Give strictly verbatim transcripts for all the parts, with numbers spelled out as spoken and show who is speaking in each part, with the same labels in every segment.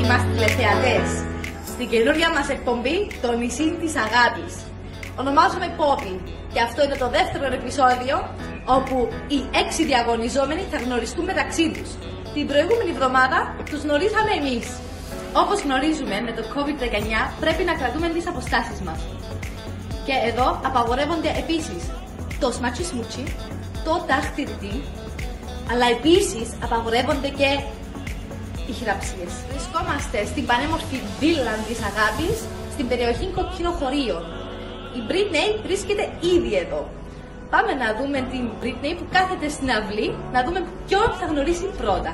Speaker 1: Είμαστε τηλεθεατές στην καινούργια μας εκπομπή, το Νησί της Αγάπης. Ονομάζομαι Πόπι και αυτό είναι το δεύτερο επεισόδιο όπου οι έξι διαγωνιζόμενοι θα γνωριστούν μεταξύ τους. Την προηγούμενη εβδομάδα τους γνωρίσαμε εμείς. Όπως γνωρίζουμε, με το κόβιντ δεκαεννιά πρέπει να κρατούμε τις αποστάσεις μας. Και εδώ απαγορεύονται επίσης το σμάτσι σμούτσι, το ταχτηρτή, αλλά επίσης απαγορεύονται και οι χειραψίες. Βρισκόμαστε στην πανέμορφη βίλα της Αγάπης, στην περιοχή Κοκκινοχωρίων. Η Britney βρίσκεται ήδη εδώ. Πάμε να δούμε την Britney που κάθεται στην αυλή, να δούμε ποιον θα γνωρίσει πρώτα.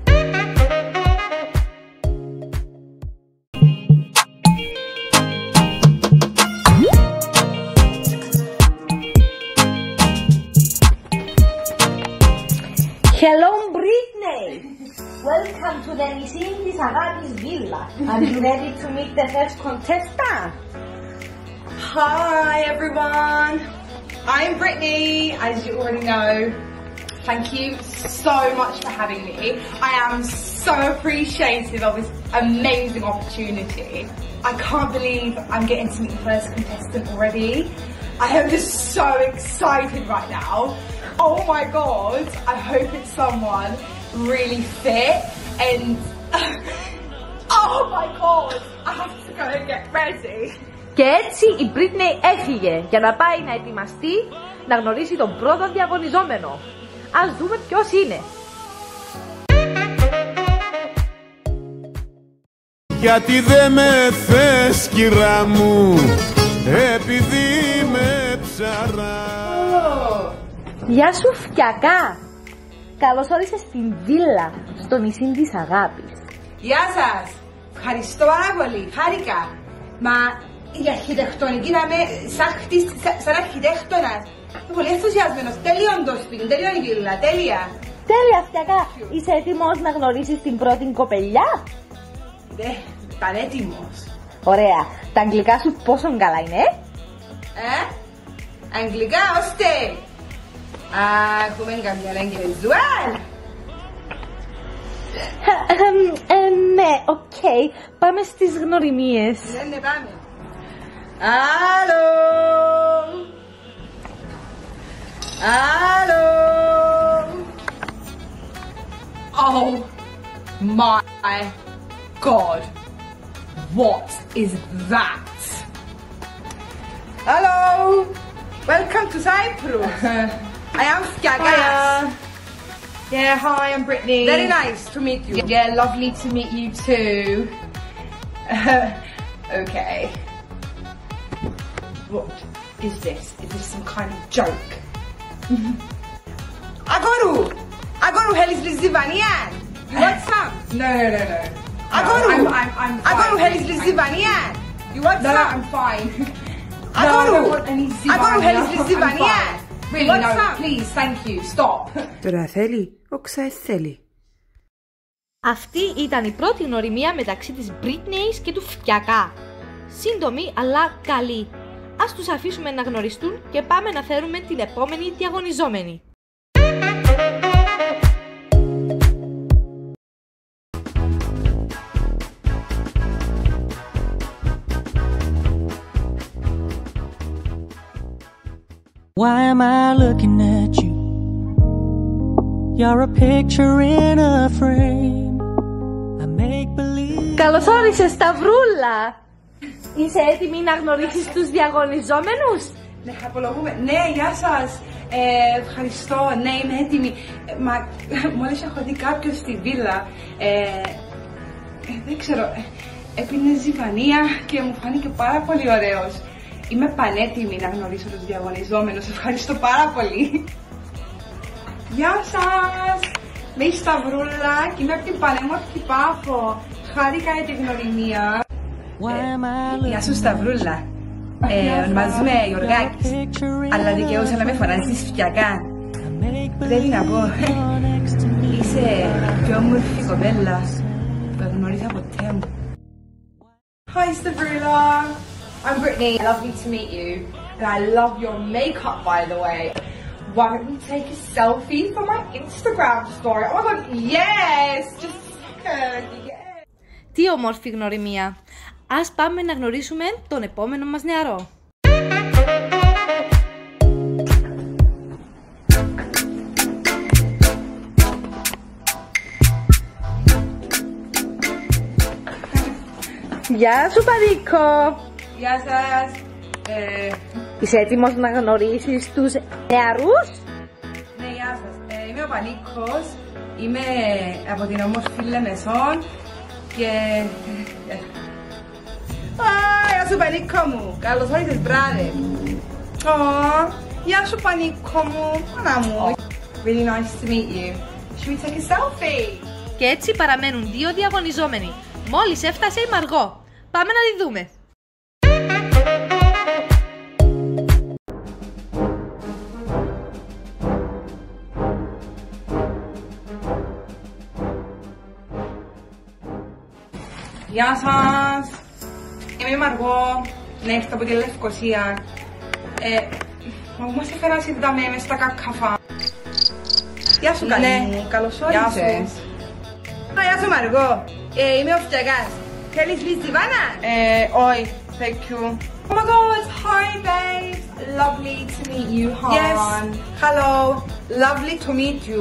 Speaker 1: Hello Britney! Welcome to the Nisi της Agapis villa. Are you ready to meet the first contestant?
Speaker 2: Hi everyone! I'm Britney, as you already know. Thank you so much for having me. I am so appreciative of this amazing opportunity. I can't believe I'm getting to meet the first contestant already. I am just so excited right now. Oh my god, I hope it's someone really fit and oh my god, I have to go and get ready.
Speaker 1: Και έτσι η Britney έφυγε για να πάει να ετοιμαστεί να γνωρίσει τον πρώτο διαγωνιζόμενο. Ας δούμε ποιος είναι.
Speaker 3: Γιατί δεν με θες κυρά μου, επειδή με ψαρά.
Speaker 1: Oh. Γεια σου φτιακά. Καλώς όρισες στην βίλα στο νησί της Αγάπης.
Speaker 2: Γεια σας. Ευχαριστώ πάρα πολύ. Χάρηκα. Μα η αρχιτεκτονική να με σαν, σαν αρχιτέκτονας. Είμαι πολύ ενθουσιασμένος. Τέλειον το σπίτι, τέλειον η βίλα, τέλεια.
Speaker 1: Τέλεια φτιακά. Είσαι έτοιμος να γνωρίσεις την πρώτη κοπελιά?
Speaker 2: Ναι, πανέτοιμος.
Speaker 1: Ωραία. Τα αγγλικά σου πόσο καλά είναι?
Speaker 2: Ε, αγγλικά ώστε. Α, έχουμε καμιά λέγγελ ζουάλ.
Speaker 1: Ναι, οκ. Πάμε στις γνωριμίες.
Speaker 2: Ναι, ναι, πάμε. Allô? Allô? Oh my god. What is that? Hello. Welcome to Cyprus. I am Agapis.
Speaker 4: Yeah, hi, I'm Britney.
Speaker 2: Very nice to meet you.
Speaker 4: Yeah, lovely to meet you too.
Speaker 2: Okay. What is this? Is this some kind of joke? Agorou! Agorou Helis Lizivanian! You want some?
Speaker 4: No, no, no, no.
Speaker 2: Agorou!
Speaker 4: I'm, I'm, I'm fine.
Speaker 2: Agorou Helis Lizivanian! You want
Speaker 4: No,
Speaker 2: some?
Speaker 4: I'm fine.
Speaker 2: Agorou!
Speaker 4: No, I don't want any Zivania.
Speaker 2: Agorou Helis
Speaker 4: I'm
Speaker 2: Lizivanian!
Speaker 4: fine. Really,
Speaker 2: want
Speaker 4: no,
Speaker 2: some?
Speaker 4: please, thank you, stop.
Speaker 5: Τώρα θέλει, όξα θέλει.
Speaker 1: Αυτή ήταν η πρώτη γνωριμία μεταξύ της Britney και του φτιακά. Σύντομη αλλά καλή. Ας τους αφήσουμε να γνωριστούν και πάμε να φέρουμε την επόμενη διαγωνιζόμενη.
Speaker 6: Why am I looking at you? You're a picture in a frame. I make believe.
Speaker 1: Καλώς όρισες Σταυρούλα! Είσαι έτοιμη να γνωρίσεις τους διαγωνιζόμενους?
Speaker 2: Ναι, απολογούμε. Ναι, γεια σας. Ε, ευχαριστώ. Ναι, είμαι έτοιμη. Ε, μα μόλις έχω δει κάποιον στη βίλα. Ε, ε, δεν ξέρω. Ε, έπινε ζυβανία και μου φάνηκε πάρα πολύ ωραίος. Είμαι πανέτοιμη να γνωρίσω τους διαγωνιζόμενους. Ευχαριστώ πάρα πολύ. Γεια σας. Είμαι η Σταυρούλα και είμαι από την πανέμορφη Πάφο. Χάρηκα για την γνωριμία. Ε, γεια σου Σταυρούλα. Ε, ονομάζομαι Γιωργάκης, αλλά δικαιούσα να με φωνάζεις φτιακά. Πρέπει να πω, είσαι η πιο όμορφη κοπέλα που θα γνώρισα ποτέ μου. Hi Stavrula, I'm Britney, lovely to meet you. And I love your makeup by the way. Why don't we take a selfie for my Instagram story? Oh my god, yes! Just a second, yes!
Speaker 1: Τι όμορφη γνωριμία. Ας πάμε να γνωρίσουμε τον επόμενο μας νεαρό. Γεια σου Πανίκο!
Speaker 2: Γεια σας! Ε,
Speaker 1: Είσαι έτοιμος να γνωρίσεις τους νεαρούς?
Speaker 2: ναι, γεια σας. Ε, είμαι ο Πανίκος. Είμαι από την όμορφη Λεμεσόν και... Α, γεια σου Πανίκο μου! Καλώς όρισες, μπράβε! Ω, γεια σου Πανίκο μου! Μάνα μου! Really nice to meet you. Should we take a selfie?
Speaker 1: Και έτσι παραμένουν δύο διαγωνιζόμενοι. Μόλις έφτασε η Μαργό. Πάμε να τη δούμε.
Speaker 2: Γεια σας! Είμαι η Μαργό, να έρθω από τη Λευκοσία. Ε, μα μας έφερας είδαμε μες στα κακαφά. Γεια σου καλή μου, καλώς όρισες. Γεια σου Μαργό, ε, είμαι ο Φτιαγάς. Θέλεις λιζιβάνα? Ε, όχι, thank you. Oh my god, hi babes, lovely to meet you, hon. Yes, hello, lovely to meet you.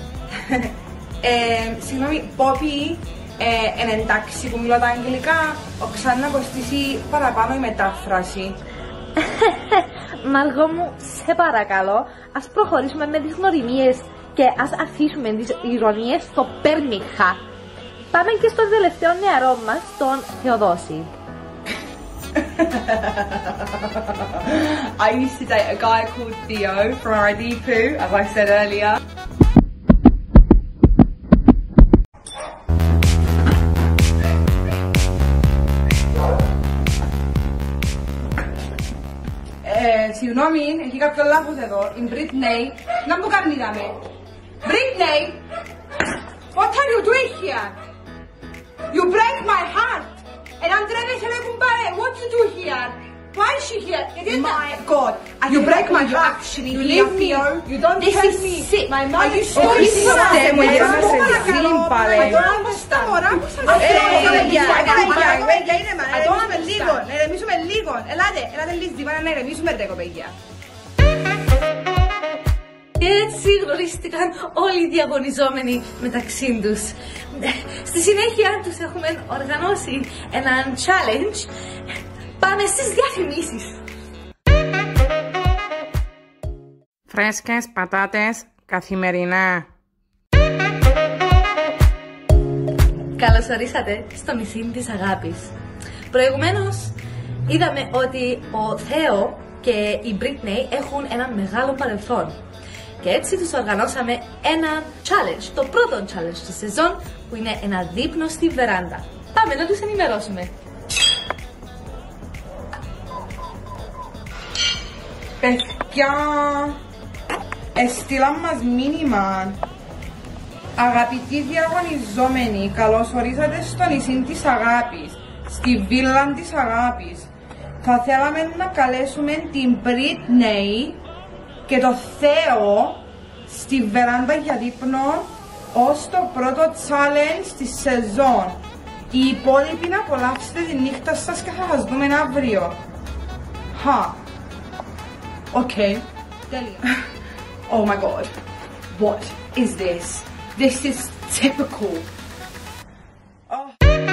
Speaker 2: ε, συγγνώμη, Poppy, ε, εν εντάξει που μιλώ τα αγγλικά, οξά να κοστίσει παραπάνω η μετάφραση.
Speaker 1: Μαργό μου, σε παρακαλώ, ας προχωρήσουμε με τις γνωριμίες και ας αφήσουμε τις ηρωνίες στο πέρμιχα. Πάμε και στο τελευταίο νεαρό μας, τον Θεοδόση.
Speaker 2: I used to date a guy called Theo from Aradipu, as I said earlier. Ε, συγγνώμη, έχει κάποιο λάθος εδώ. Η Britney, να μου κάνει δάμε. Britney, what are you doing here? You break my heart. And I'm trying to tell you, what you do here? Why is she here? My God, you break my heart. Actually, you leave me. You don't
Speaker 1: This
Speaker 2: tell
Speaker 1: is
Speaker 2: me.
Speaker 1: sick.
Speaker 2: My mother is so
Speaker 1: sick.
Speaker 2: μου γυρνάμε σε ζύμπαλε. Στα μωρά που σας Ατώναμε λίγο, να ηρεμήσουμε λίγο. Ελάτε, ελάτε λίγο ζυμπάνα να ηρεμήσουμε ρε κοπέγια.
Speaker 1: Και έτσι γνωρίστηκαν όλοι οι διαγωνιζόμενοι μεταξύ τους. Στη συνέχεια τους έχουμε οργανώσει έναν challenge. Πάμε στις διαφημίσεις.
Speaker 5: Φρέσκες πατάτες καθημερινά.
Speaker 1: Καλώς ορίσατε στο νησί της Αγάπης. Προηγουμένως είδαμε ότι ο Θέο και η Britney έχουν ένα μεγάλο παρελθόν. Και έτσι τους οργανώσαμε ένα challenge, το πρώτο challenge της σεζόν, που είναι ένα δείπνο στη βεράντα. Πάμε να τους ενημερώσουμε.
Speaker 2: Παιδιά, έστειλαν μας μήνυμα. Αγαπητοί διαγωνιζόμενοι, καλώς ορίσατε στο νησί της Αγάπης, στη βίλα της Αγάπης. Θα θέλαμε να καλέσουμε την Britney και το Θέο στη βεράντα για δείπνο ως το πρώτο challenge της σεζόν. Οι υπόλοιποι να απολαύσετε τη νύχτα σας και θα σας δούμε αύριο. Χα. Οκ. Τέλεια. Oh my god. What is this? This is typical. Oh.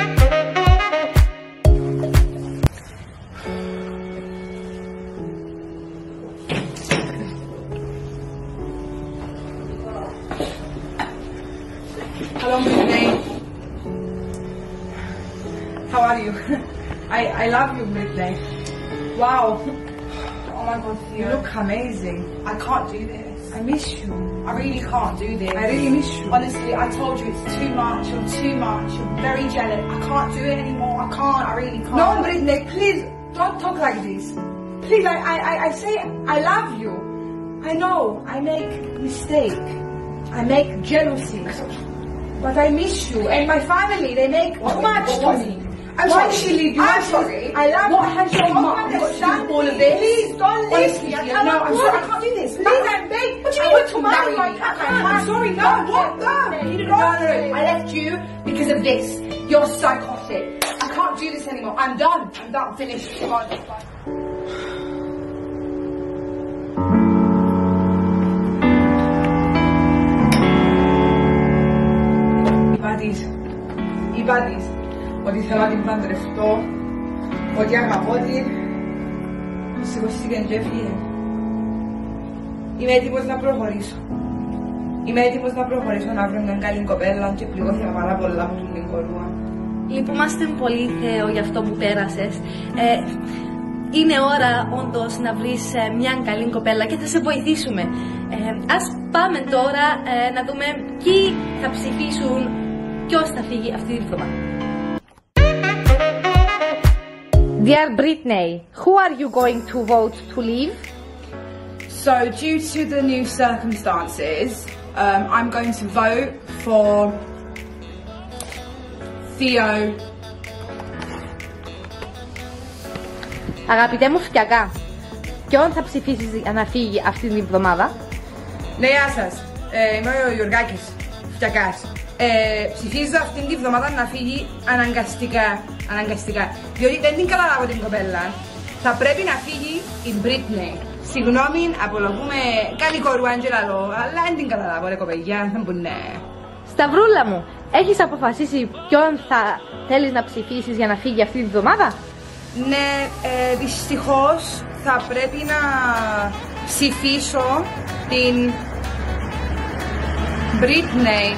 Speaker 2: Hello, Britney. How are you? I I love you, Britney. Wow. Oh my god, Theo. You look amazing. I can't do this. I miss you. I really can't do this. I really miss you. Honestly, I told you it's too much. You're too much. You're very jealous. I can't do it anymore. I can't. I really can't. No, Britney, please don't talk like this. Please, I I I, I say I love you. I know I make mistake. I make jealousy. But I miss you and my family. They make too much to me. I'm Why did she leave you? I'm sorry. I love what has your mom got to do with all of this? Please don't leave me. I cannot. No, I'm sorry. I can't do this. Please, I'm big. What do you mean to marry me? I can't. I'm sorry. No, what? No. You didn't know. I left you because of this. You're psychotic. I can't do this anymore. I'm done. I'm done. Finished. Come on. Είπα-της, είπα-της ότι θέλω να την παντρευτώ, ότι αγαπώ την. Σηκωστήκαν και έφυγε. Είμαι έτοιμος να προχωρήσω. Είμαι έτοιμος να προχωρήσω να βρω μια καλή κοπέλα και πληγώθηκα πάρα πολλά από την κορούα.
Speaker 1: Λυπούμαστε πολύ, Θεό, για αυτό που πέρασες. Ε, είναι ώρα όντως να βρεις ε, μια καλή κοπέλα και θα σε βοηθήσουμε. Ε, ας πάμε τώρα ε, να δούμε ποιοι θα ψηφίσουν, ποιος θα φύγει αυτή τη βδομάδα. Dear Britney, who are you going to vote to leave?
Speaker 2: So, due to the new circumstances, um, I'm going to vote for Theo.
Speaker 1: Αγαπητέ μου φτιακά, ποιον θα ψηφίσεις για να φύγει αυτή την εβδομάδα?
Speaker 2: Ναι, γεια σας. Ε, είμαι ο Γιωργάκης, φτιακάς. Ε, ψηφίζω αυτήν την εβδομάδα να φύγει αναγκαστικά, αναγκαστικά. Διότι δεν την καταλάβω την κοπέλα. Θα πρέπει να φύγει η Britney. Συγγνώμη, απολογούμε καλή κορού Άντζελα Λό, αλλά δεν την καταλάβω ρε κοπελιά, δεν μπορεί ναι.
Speaker 1: Σταυρούλα μου, έχεις αποφασίσει ποιον θα θέλεις να ψηφίσεις για να φύγει αυτή τη βδομάδα?
Speaker 2: Ναι, ε, δυστυχώς θα πρέπει να ψηφίσω την Britney.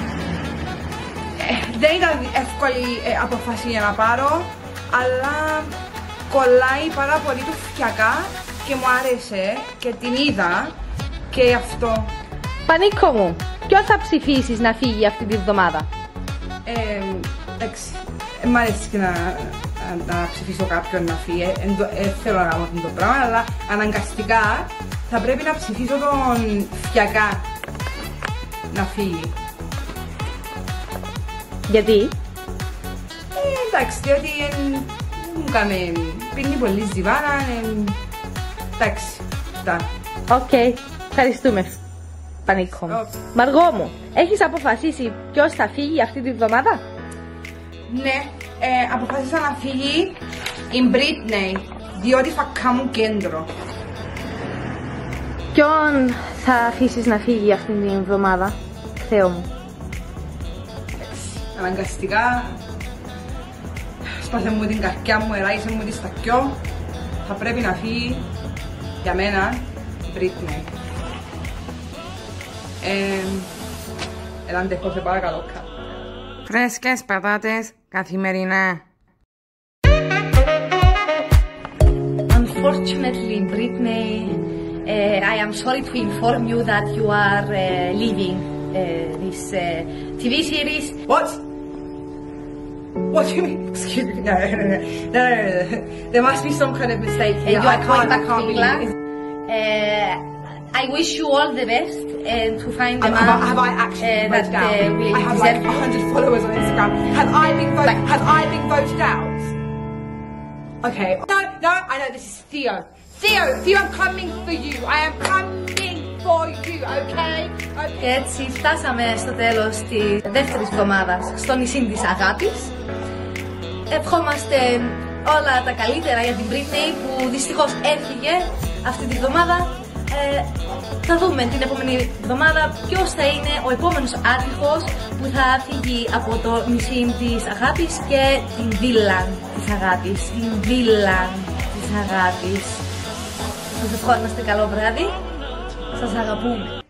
Speaker 2: Ε, δεν ήταν εύκολη ε, αποφάση για να πάρω, αλλά κολλάει πάρα πολύ του φτιακά και μου άρεσε και την είδα και γι' αυτό.
Speaker 1: Πανίκο μου, ποιον θα ψηφίσεις να φύγει αυτή τη βδομάδα?
Speaker 2: Ε, εντάξει, ε, μ' αρέσει και να, να, να ψηφίσω κάποιον να φύγει, δεν ε, θέλω να κάνω αυτό το πράγμα, αλλά αναγκαστικά θα πρέπει να ψηφίσω τον φτιακά να φύγει.
Speaker 1: Γιατί?
Speaker 2: Ε, εντάξει, διότι ε, μου κάμε, πίνει πολύ ζιβάνα, ε, εντάξει, αυτά.
Speaker 1: Οκ, okay. Ευχαριστούμε, Πανίκο μου. Okay. Μαργό μου, έχεις αποφασίσει ποιος θα φύγει αυτή τη βδομάδα?
Speaker 2: Ναι, ε, αποφάσισα να φύγει η Britney, διότι θα κάνω κέντρο.
Speaker 1: Ποιον θα αφήσεις να φύγει αυτή τη βδομάδα, Θεό μου?
Speaker 2: Αναγκαστικά σπάσε μου την καρκιά μου, ελάγισε μου τη στακιό. Θα πρέπει να φύγει για μένα η Britney. Ε, Έλα αντέχω, σε παρακαλώ.
Speaker 5: Φρέσκες πατάτες καθημερινά.
Speaker 1: Unfortunately, Britney, uh, I am sorry to inform you that you are uh, leaving uh, this uh, T V series.
Speaker 2: What? What do you mean? Excuse me. No, no, no, no, no, no, no. There must be some kind of mistake here.
Speaker 1: And you are
Speaker 2: I
Speaker 1: going
Speaker 2: can't,
Speaker 1: back
Speaker 2: I
Speaker 1: to
Speaker 2: can't
Speaker 1: England.
Speaker 2: believe
Speaker 1: Uh, I wish you all the best and to find the
Speaker 2: Um,
Speaker 1: man
Speaker 2: have, I- have I actually
Speaker 1: uh,
Speaker 2: voted
Speaker 1: that
Speaker 2: out?
Speaker 1: uh, will
Speaker 2: I have
Speaker 1: deserve
Speaker 2: like
Speaker 1: you.
Speaker 2: a hundred followers on Instagram. Have I been voted?
Speaker 1: Like-
Speaker 2: Have I been voted out? Okay. No, no. I know this is Theo. Theo, Theo, I'm coming for you. I am coming for you. Okay. Okay.
Speaker 1: Και έτσι φτάσαμε στο τέλος της δεύτερης εβδομάδας στο νησί της Αγάπης. Ευχόμαστε όλα τα καλύτερα για την Britney που δυστυχώς έφυγε αυτή τη βδομάδα. Ε, θα δούμε την επόμενη εβδομάδα ποιος θα είναι ο επόμενος άτυχος που θα φύγει από το νησί της Αγάπης και την βίλα της Αγάπης. Την βίλα της Αγάπης. Σας ευχόμαστε καλό βράδυ. Σας αγαπούμε.